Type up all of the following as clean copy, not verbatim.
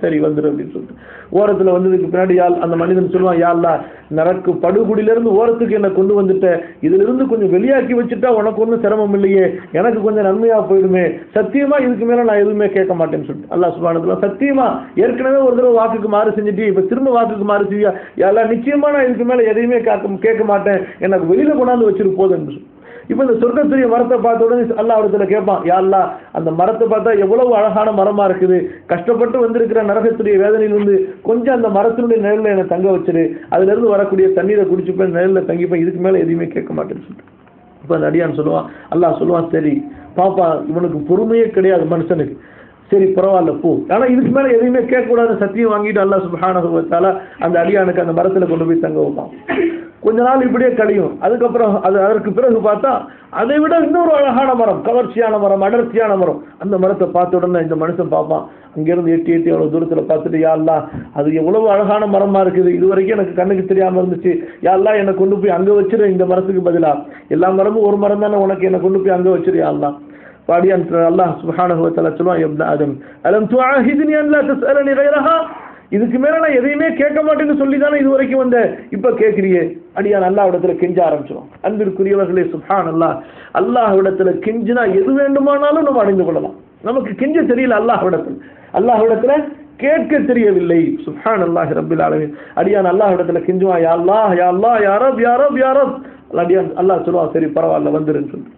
சரி வந்துடும் அப்படின்னு சொல்லிட்டு ஓரத்தில் வந்ததுக்கு பின்னாடி அந்த மனிதன் சொல்லுவான், யா அல்லாஹ் நரக்கு படுகுடியிலிருந்து ஓரத்துக்கு என்னை கொண்டு வந்துட்ட, இதிலிருந்து கொஞ்சம் வெளியாக்கி வச்சுட்டா உனக்கு ஒன்றும் சிரமம் இல்லையே, எனக்கு கொஞ்சம் நன்மையா போயிடுமே, சத்தியமா இதுக்கு மேல நான் எதுவுமே கேட்க மாட்டேன்னு சொல்லிட்டு அல்லாஹ் சுப்ஹானஹு வ தஆலா சத்தியமா ஏற்கனவே ஒரு தடவை வாக்குக்கு மாறு செஞ்சுட்டு இப்ப திரும்ப வாக்குக்கு மாறு செய்யா, யா அல்லாஹ் நிச்சயமா நான் இதுக்கு மேல எதையுமே கேட்க மாட்டேன், எனக்கு வெளியில கொண்டாந்து வச்சிரு போதுன்னு. இப்ப இந்த சொர்க்கத்துடைய மரத்தை பார்த்த உடனே அல்லாஹ் இடத்துல கேட்பான், யா அல்லாஹ் அந்த மரத்தை பார்த்தா எவ்வளவு அழகான மரமா இருக்குது, கஷ்டப்பட்டு வந்திருக்கிற நரகத்துடைய வேதனையிலிருந்து கொஞ்சம் அந்த மரத்தினுடைய நிழல்ல என்னை தங்க வச்சிரு, அதுல இருந்து வரக்கூடிய தண்ணீரை குடிச்சுப்பேன், நிழல்ல தங்கிப்பேன், இதுக்கு மேல எதுவுமே கேட்க மாட்டேன்னு சொல்லிட்டு இப்ப அந்த அடியான் சொல்லுவான், அல்லாஹ் சொல்லுவான், சரி பாப்பா இவனுக்கு பொறுமையே கிடையாது மனுஷனுக்கு, சரி பரவாயில்ல போ, ஆனா இதுக்கு மேல எதையுமே கேட்கக்கூடாது சத்தியம் வாங்கிட்டு அல்லாஹ் சுப்ஹானஹு வ தஆலா அந்த அடியானுக்கு அந்த மரத்துல கொண்டு போய் தங்க வைப்பான். கொஞ்ச நாள் இப்படியே கழியும். அதுக்கப்புறம் அதற்கு பிறகு பார்த்தா அதை விட இன்னொரு அழகான மரம், கவர்ச்சியான மரம், அடர்த்தியான மரம். அந்த மரத்தை பார்த்த உடனே இந்த மனுஷன் பார்ப்பான், அங்கிருந்து எட்டி எட்டி அவ்வளவு தூரத்துல பார்த்துட்டு, யா அல்லாஹ் அது எவ்வளவு அழகான மரமா இருக்குது, இது வரைக்கும் எனக்கு கண்ணுக்கு தெரியாம இருந்துச்சு, யா அல்லாஹ் என்னை கொண்டு போய் அங்க வச்சிரு, இந்த மரத்துக்கு பதிலா எல்லா மரமும் ஒரு மரம் தானே, உனக்கு என்னை கொண்டு போய் அங்க வச்சிரு யா அல்லாஹ். பாடியான் அல்லாஹ் சுப்ஹானஹு வ தஆலா சொல்லுவான், யா இப்ன ஆதம் அலம் துஆஹிதுனி அன் லா தஸ்அலனி கைரஹா, இதுக்கு மேல நான் எதையுமே கேட்க மாட்டேன்னு சொல்லி தானே இது வரைக்கும் வந்த, இப்ப கேட்கிறியே. அடியான் அல்லாஹ் இடத்துல கெஞ்ச ஆரம்பிச்சிடும். அன்பிற்குரியவர்களே சுப்ஹானல்லாஹ், அல்லாஹ் இடத்துல கெஞ்சினா எது வேண்டுமானாலும் நம்ம அடைந்து கொள்ளலாம். நமக்கு கெஞ்ச தெரியல அல்லாஹ் இடத்துல கேட்க தெரியவில்லை. சுப்ஹானல்லாஹி ரப்பில் ஆலமீன். அடியான் அல்லாஹ் இடத்துல கெஞ்சுவான், யா அல்லாஹ் யா அல்லாஹ் யா ரப் யா ரப் யா ரப். அடியான் அல்லாஹ் சொல்லுவான், சரி பரவாயில்ல வந்துருன்னு சொல்லி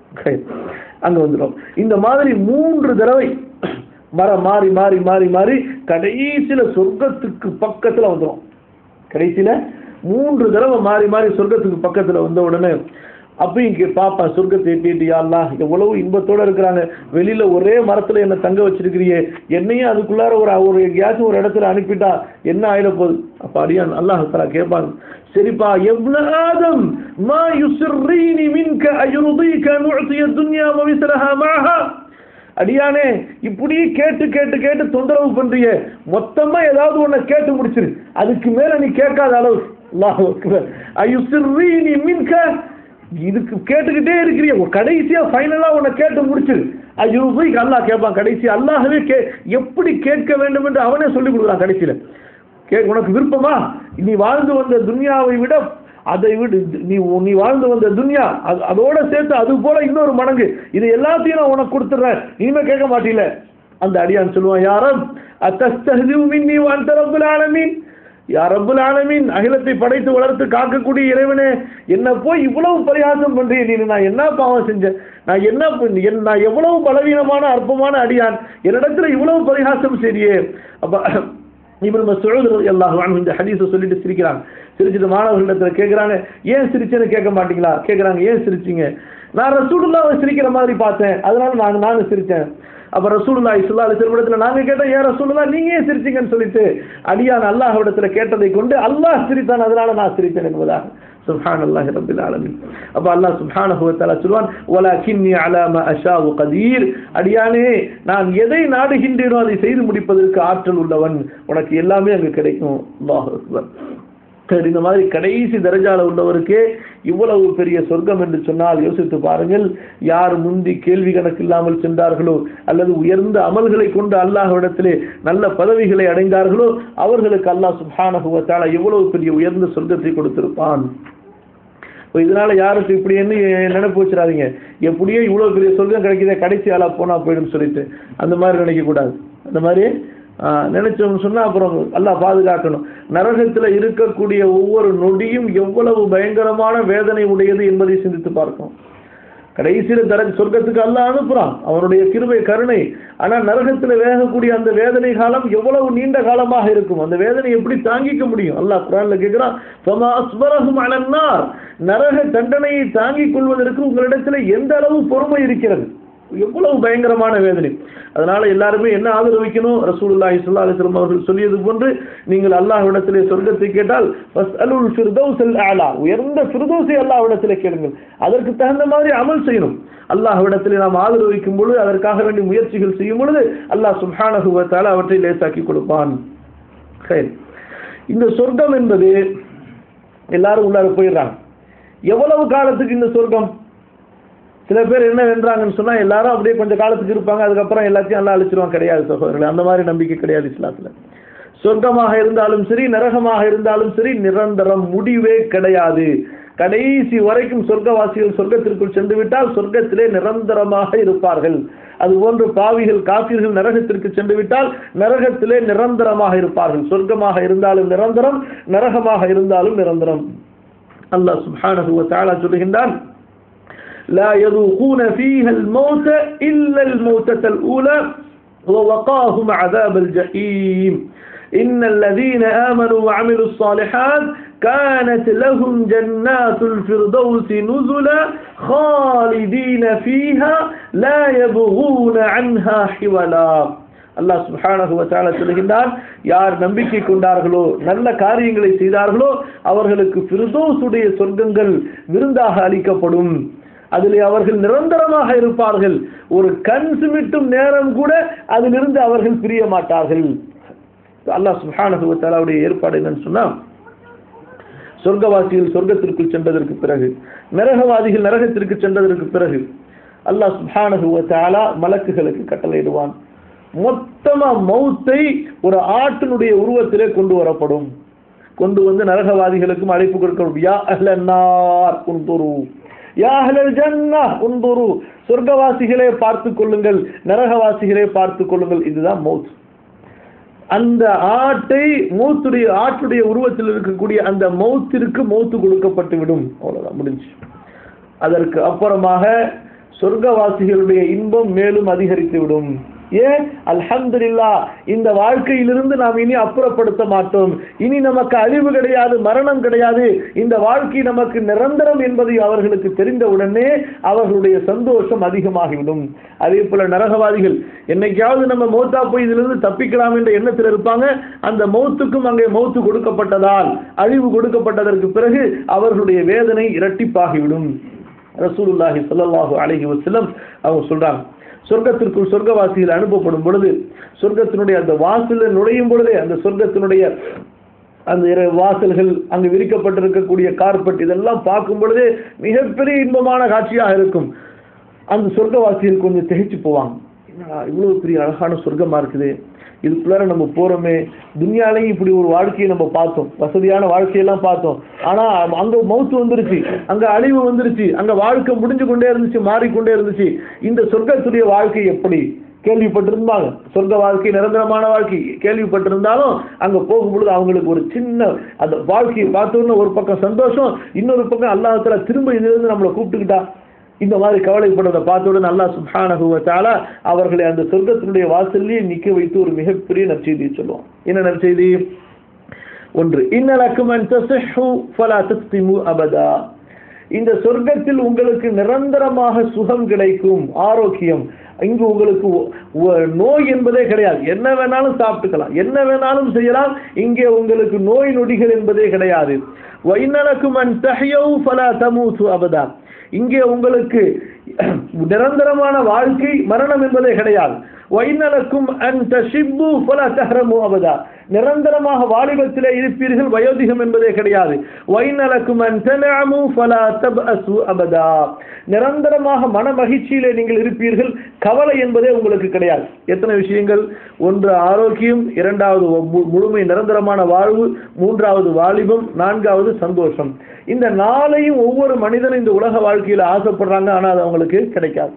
அங்க வந்துடும். இந்த மாதிரி 3 தடவை மரம் மாறி மாறி மாறி மாறி கடைசியில சொர்க்கத்துக்கு பக்கத்துல வந்துடும். கடைசியில 3 தடவை மாறி மாறி சொர்க்கத்துக்கு பக்கத்துல வந்த உடனே அப்ப இங்க பாப்பா சொர்க்கத்தை எட்டிட்டு, யா அல்லாஹ் எவ்வளவு இன்பத்தோட இருக்கிறாங்க, வெளியில ஒரே மரத்துல என்ன தங்க வச்சிருக்கிறியே, என்னையும் அதுக்குள்ளார ஒரு எங்கேயாச்சும் ஒரு இடத்துல அனுப்பிட்டா என்ன ஆயிட போகுது. அப்ப அடியான் அல்லாஹ் தஆலா கேட்பாங்க, சரிப்பா இப்ன ஆதம் மா யுஸ்ரினி மின்க அயுர்தீக நுஅதிய துன்யா வ மிஸ்லஹா மஅஹா. அடியானே இப்படி கேட்டு கேட்டு கேட்டு தொந்தரவு பண்றியே, மொத்தமா ஏதாவது ஒன்ன கேட்டு முடிச்சிரு, அதுக்கு மேல நீ கேட்காத அளவு. அல்லாஹ் அக்பர். அயுஸ்ரினி மின்க, இதுக்கு கேட்டுக்கிட்டே இருக்கிறீ, கடைசியா ஃபைனலா உன்னை கேட்டு முடிச்சிரு. அயுர்தீக, அல்லாஹ் கேட்பான் கடைசி, அல்லாஹ்வே எப்படி கேட்க வேண்டும் என்று அவனே சொல்லி கொடுக்குறான் கடைசியில. உனக்கு விருப்பமா, நீ வாழ்ந்து வந்த துன்யாவை விட அதை விட நீ வாழ்ந்து வந்த துன்யா அதோட சேர்த்து அது போல இன்னொரு மடங்கு இது எல்லாத்தையும் நான் உனக்கு கொடுத்துறேன், நீமே கேட்க மாட்டீல. அந்த அடியான் சொல்லுவான், யா ரப் அத்தஸ்தஹ்திஉ மின்னி வ அன்த ரப்புல் ஆலமீன். யா ரப்புல் ஆலமீன், அகிலத்தை படைத்து வளர்த்து காக்கக்கூடிய இறைவனே, என்ன போய் இவ்வளவு பரிகாசம் பண்றீ, நீ நான் என்ன பாவம் செஞ்சேன், நான் எவ்வளவு பலவீனமான அற்பமான அடியான், என்னிடத்துல இவ்வளவு பரிகாசம் செய்றியே. அப்ப இப்னு மஸ்ஊத் ரலியல்லாஹு அன்ஹு இந்த ஹதீஸை சொல்லிட்டு சிரிக்கிறாங்க. சிரிச்சிட்டு மாணவர்களிடத்துல கேட்கிறாங்க, ஏன் சிரிச்சேன்னு கேட்க மாட்டீங்களா? கேட்கிறாங்க, ஏன் சிரிச்சீங்க? நான் ரசூலுல்லாஹ்வை சிரிக்கிற மாதிரி பார்த்தேன், அதனால நானும் சிரிச்சேன். அப்ப ரசூலுல்லாஹி ஸல்லல்லாஹு அலைஹி வஸல்லம் இடத்துல நாங்க கேட்டோம், ஏன் ரசூலுல்லாஹ் நீங்க ஏன் சிரிச்சீங்கன்னு சொல்லிட்டு அடியான் அல்லாஹ் இடத்துல கேட்டதை கொண்டு அல்லாஹ் சிரித்தான், அதனால நான் சிரித்தேன் என்பதாக. சுப்ஹானல்லாஹி ரப்பில் ஆலமீன். அப்ப அல்லாஹ் சுப்ஹானஹு வ தஆலா சொல்வான், வலக்கின்னி அலா மா அஷாஉ கதீர். அடியானே நான் எதை நாடுகின்றேனோ அதை செய்து முடிப்பதற்கு ஆற்றல் உள்ளவன், உனக்கு எல்லாமே அங்கு கிடைக்கும். அல்லாஹு அக்பர். இந்த மாதிரி கடைசி தரஜால உள்ளவருக்கே இவ்வளவு பெரிய சொர்க்கம் என்று சொன்னால் யோசித்து பாருங்கள். யார் முந்தி கேள்வி கணக்கு இல்லாமல் சென்றார்களோ அல்லது உயர்ந்த அமல்களை கொண்டு அல்லாஹ்விடத்திலே நல்ல பதவிகளை அடைந்தார்களோ அவர்களுக்கு அல்லாஹ் சுப்ஹானஹு வ தஆலா எவ்வளவு பெரிய உயர்ந்த சொர்க்கத்தை கொடுத்திருப்பான். இதனால யாருக்கு இப்படி என்ன நினைப்பு வச்சிடாதீங்க, எப்படியோ இவ்வளவு பெரிய சொர்க்கம் கிடைக்குதே கடைசி ஆளா போனா போயிடும் சொல்லிட்டு அந்த மாதிரி நினைக்க கூடாது. அந்த மாதிரி நினைச்சோம்னு சொன்னா அப்புறம் அல்லாஹ் பாதுகாக்கணும். நரகத்துல இருக்கக்கூடிய ஒவ்வொரு நொடியும் எவ்வளவு பயங்கரமான வேதனை உடையது என்பதை சிந்தித்து பார்க்கணும். கடைசியில சொர்க்கத்துக்கு அல்லாஹ் அனுப்புறான், அவனுடைய கிருபை கருணை. ஆனா நரகத்துல வேகக்கூடிய அந்த வேதனை காலம் எவ்வளவு நீண்ட காலமாக இருக்கும், அந்த வேதனை எப்படி தாங்கிக்க முடியும்? அல்லாஹ் குர்ஆன்ல கேக்குறான், ஃபமா அஸ்பரஹும் அலன் நார். நரக தண்டனையை தாங்கிக் கொள்வதற்கு உங்களிடத்துல எந்த அளவு பொறுமை இருக்கிறது, எவ்வளவு பயங்கரமான வேதனை. அதனால எல்லாருமே என்ன ஆதரவிக்கணும்? ரசூலுல்லாஹி ஸல்லல்லாஹு அலைஹி வஸல்லம் அவர்கள் சொல்லியது போன்று நீங்கள் அல்லாஹ்விடத்திலே சொர்க்கத்தை கேட்டால் ஃபஸ்அலுல் ஃபிர்தௌஸல் அலா, உயர்ந்த ஃபிர்தௌஸை அல்லாஹ்விடத்திலே கேளுங்கள். அதற்கு தகுந்த மாதிரி அமல் செய்யணும். அல்லாஹ்விடத்திலே நாம் ஆதரவிக்கும் பொழுது, அதற்காக வேண்டிய முயற்சிகள் செய்யும் பொழுது அல்லாஹ் சுப்ஹானஹு வ தஆலா அவற்றை லேசாக்கி கொடுப்பான். இந்த சொர்க்கம் என்பது எல்லாரும் உள்ளார போயிடுறாங்க. எவ்வளவு காலத்துக்கு இந்த சொர்க்கம்? சில பேர் என்ன வென்றாங்கன்னு சொன்னா எல்லாரும் அப்படியே கொஞ்சம் காலத்துக்கு இருப்பாங்க, அதுக்கப்புறம் எல்லாத்தையும் எல்லாம் அழிச்சிருவாங்க. கிடையாது சகோதரர்களே, அந்த மாதிரி நம்பிக்கை கிடையாது இஸ்லாத்துல. சொர்க்கமாக இருந்தாலும் சரி, நரகமாக இருந்தாலும் சரி, நிரந்தரம், முடிவே கிடையாது. கடைசி வரைக்கும் சொர்க்கவாசிகள் சொர்க்கத்திற்குள் சென்று விட்டால் சொர்க்கத்திலே நிரந்தரமாக இருப்பார்கள். அதுபோன்று பாவிகள் காபிர்கள் நரகத்திற்கு சென்று விட்டால் நரகத்திலே நிரந்தரமாக இருப்பார்கள். சொர்க்கமாக இருந்தாலும் நிரந்தரம், நரகமாக இருந்தாலும் நிரந்தரம். அல்லாஹ் சுப்ஹானஹு வ தஆலா சொல்கின்றான், லா யذوقون فيها الموت الا الموتة الاولى ووقاهم عذاب الجحيم ان الذين امنوا وعملوا الصالحات كانت لهم جنات الفردوس نزلا خالدين فيها لا يبغون عنها حولا. அல்லாஹ் சுப்ஹானஹு வ தஆலா சொல்கின்றான், யார் நம்பிக்கை கொண்டார்களோ நல்ல காரியங்களை செய்தார்களோ அவர்களுக்கு ஃபிர்தௌஸுடைய சொர்க்கங்கள் விருந்தாக அளிக்கப்படும். அதிலே அவர்கள் நிரந்தரமாக இருப்பார்கள். ஒரு கண் சிமிட்டும் நேரம் கூட அதிலிருந்து அவர்கள் பிரிய மாட்டார்கள். அல்லாஹ் சுப்ஹானஹு வ தஆலாவுடைய ஏற்பாடு என்னன்னு சொன்னா, சொர்க்கவாசிகள் சொர்க்கத்திற்குள் சென்றதற்கு பிறகு, நரகவாதிகள் நரகத்திற்கு சென்றதற்கு பிறகு அல்லாஹ் சுப்ஹானஹு வ தஆலா மலக்குகளுக்கு கட்டளையிடுவான், மொத்தமா மௌத்தை ஒரு ஆட்டினுடைய உருவத்திலே கொண்டு வரப்படும். கொண்டு வந்து நரகவாதிகளுக்கும் அழைப்பு கொடுக்கப்படும். யா அஹ்லன் நார் உன்துரு, யா அஹ்லல் ஜன்னஹ் உன்துரு, சொர்க்கவாசிகளே பார்த்து கொள்ளுங்கள், நரகவாசிகளே பார்த்து கொள்ளுங்கள். இதுதான் மௌத். அந்த ஆட்டை ஆட்டுடைய உருவத்தில் இருக்கக்கூடிய அந்த மௌத்திற்கு மௌத்து கொடுக்கப்பட்டு விடும். அவ்வளவுதான், முடிஞ்சு. அதற்கு அப்புறமாக சொர்க்கவாசிகளுடைய இன்பம் மேலும் அதிகரித்து விடும். ஏன்? அல்ஹம்துலில்லாஹ், இந்த வாழ்க்கையிலிருந்து நாம் இனி அப்புறப்படுத்த மாட்டோம். இனி நமக்கு அழிவு கிடையாது, மரணம் கிடையாது, இந்த வாழ்க்கை நமக்கு நிரந்தரம் என்பதை அவர்களுக்கு தெரிந்தவுடனே அவர்களுடைய சந்தோஷம் அதிகமாகிவிடும். அதே போல நரகவாதிகள் என்னைக்காவது நம்ம மௌத்தா போய் இதிலிருந்து தப்பிக்கலாம் என்ற எண்ணத்தில் இருப்பாங்க. அந்த மௌத்துக்கும் அங்கே மௌத்து கொடுக்கப்பட்டதால், அழிவு கொடுக்கப்பட்டதற்கு பிறகு அவர்களுடைய வேதனை இரட்டிப்பாகிவிடும். ரசூலுல்லாஹி ஸல்லல்லாஹு அலைஹி வஸல்லம் அவங்க சொல்றாங்க, சொர்க்கத்திற்குள் சொர்க்கவாசிகள் அனுப்பப்படும் பொழுது சொர்க்கத்தினுடைய அந்த வாசலில் நுழையும் பொழுதே அந்த சொர்க்கத்தினுடைய அந்த வாசல்கள், அங்கு விரிக்கப்பட்டிருக்கக்கூடிய கார்பெட், இதெல்லாம் பார்க்கும் பொழுதே மிகப்பெரிய இன்பமான காட்சியாக இருக்கும். அந்த சொர்க்கவாசிகள் கொஞ்சம் திகைச்சு போவாங்க. இவ்வளவு பெரிய அழகான சொர்க்கமா இருக்குது, இதுக்குள்ளார நம்ம போறோமே, துன்யாலையும் இப்படி ஒரு வாழ்க்கையை நம்ம பார்த்தோம், வசதியான வாழ்க்கையெல்லாம் பார்த்தோம். ஆனா அங்க மௌத்து வந்துருச்சு, அங்க அழிவு வந்துருச்சு, அங்க வாழ்க்கை முடிஞ்சு கொண்டே இருந்துச்சு, மாறிக்கொண்டே இருந்துச்சு. இந்த சொர்க்கத்துடைய வாழ்க்கை எப்படி கேள்விப்பட்டிருந்தாங்க. சொர்க்க வாழ்க்கை நிரந்தரமான வாழ்க்கை கேள்விப்பட்டிருந்தாலும் அங்க போகும்பொழுது அவங்களுக்கு ஒரு சின்ன அந்த வாழ்க்கையை பார்த்தோன்னு ஒரு பக்கம் சந்தோஷம், இன்னொரு பக்கம் அல்லாஹ் தஆலா திரும்ப இதிலிருந்து நம்மளை கூப்பிட்டுக்கிட்டா இந்த மாதிரி கவலைப்படுறதை பார்த்தவுடன் அல்லாஹ் சுப்ஹானஹு வ தஆலா அவர்களை அந்த சொர்க்கத்தினுடைய வாசல்லையே நிக்க வைத்து ஒரு மிகப்பெரிய நற்செய்தியை சொல்லுவான். என்ன நற்செய்தி? ஒன்று, இன்னலக்கும் அன் தஸஹு ஃபலா தஸ்திமு அபதா, இந்த சொர்க்கத்தில் உங்களுக்கு நிரந்தரமாக சுகம் கிடைக்கும், ஆரோக்கியம். இங்கு உங்களுக்கு நோய் என்பதே கிடையாது, என்ன வேணாலும் சாப்பிட்டுக்கலாம், என்ன வேணாலும் செய்யலாம். இங்கே உங்களுக்கு நோய் நொடிகள் என்பதே கிடையாது. வ இன்னலக்கும் அன் தஹ்யு ஃபலா தமூது அபதா, இங்கே உங்களுக்கு நிரந்தரமான வாழ்க்கை, மரணம் என்பதே கிடையாது. வைனலக்கும் அன் தஷிப்பு ஃபலா தஹ்ரமு அபதா, நிரந்தரமாக வாலிபத்திலே இருப்பீர்கள், வயோதிகம் என்பதே கிடையாது. வைனலக்கும் அன் தனஅமு ஃபலா தபஅசு அபதா, நிரந்தரமாக மன மகிழ்ச்சியிலே நீங்கள் இருப்பீர்கள், கவலை என்பதே உங்களுக்கு கிடையாது. எத்தனை விஷயங்கள்? ஒன்று ஆரோக்கியம், இரண்டாவது முழுமை நிரந்தரமான வாழ்வு, மூன்றாவது வாலிபம், நான்காவது சந்தோஷம். இந்த நாளையும் ஒவ்வொரு மனிதனும் இந்த உலக வாழ்க்கையில் ஆசைப்படுறாங்க, ஆனால் அது அவங்களுக்கு கிடைக்காது.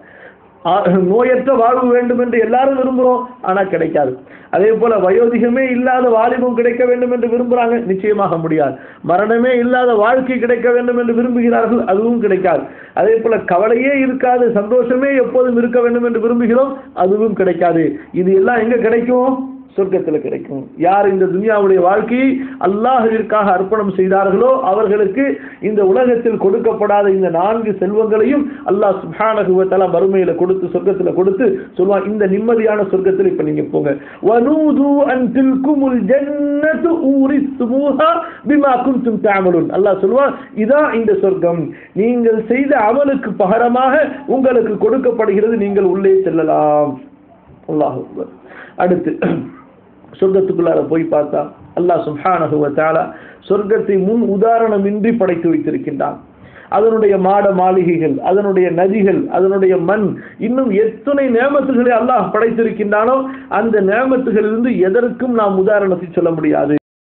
நோயற்ற வாழ்வு வேண்டும் என்று எல்லாரும் விரும்புகிறோம், ஆனால் கிடைக்காது. அதே போல வயோதிகமே இல்லாத வாலிபம் கிடைக்க வேண்டும் என்று விரும்புகிறாங்க, நிச்சயமாக முடியாது. மரணமே இல்லாத வாழ்க்கை கிடைக்க வேண்டும் என்று விரும்புகிறார்கள், அதுவும் கிடைக்காது. அதே போல கவலையே இருக்காது, சந்தோஷமே எப்போதும் இருக்க வேண்டும் என்று விரும்புகிறோம், அதுவும் கிடைக்காது. இது எல்லாம் எங்க கிடைக்கும்? சொர்க்கத்தில் கிடைக்கும். யார் இந்த துன்யாவுடைய வாழ்க்கையை அல்லாஹ்விற்காக அர்ப்பணம் செய்தார்களோ அவர்களுக்கு இந்த உலகத்தில் கொடுக்கப்படாத இந்த 4 செல்வங்களையும் அல்லாஹ் சுப்ஹானஹு வ தஆலா மறுமையில கொடுத்து, சொர்க்கத்தில் கொடுத்து சொல்வான், இந்த நிம்மதியான சொர்க்கத்தில் இப்ப நீங்க போங்க. வனூது அன் தில்குமுல் ஜன்னத்து ஊரிஸ்துமூஹா பிமா குன்தும் தஅமலுன், அல்லாஹ் சொல்வான், இதான் இந்த சொர்க்கம், நீங்கள் செய்த அமலுக்கு பகரமாக உங்களுக்கு கொடுக்கப்படுகிறது, நீங்கள் உள்ளே செல்லலாம். அல்லாஹ் அக்பர். அடுத்து சொர்க்கத்துக்குள்ளார போய் பார்த்தா அல்லாஹ் சுப்ஹானஹு வ தஆலா சொர்க்கத்தை முன் உதாரணமின்றி படைத்து வைத்திருக்கின்றான். அதனுடைய மாட மாளிகைகள், அதனுடைய நதிகள், அதனுடைய மண், இன்னும் எத்தனை நேமத்துகளை அல்லாஹ் படைத்திருக்கின்றானோ அந்த நேமத்துகளிலிருந்து எதற்கும் நாம் உதாரணத்தை சொல்ல முடியாது.